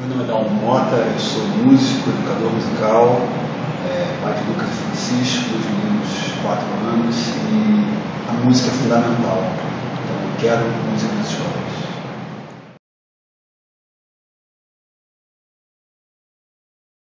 Meu nome é Dalmo Mota, eu sou músico, educador musical, pai de Lucas e Francisco, dois meninos de 4 anos, e a música é fundamental. Então eu quero música na escola.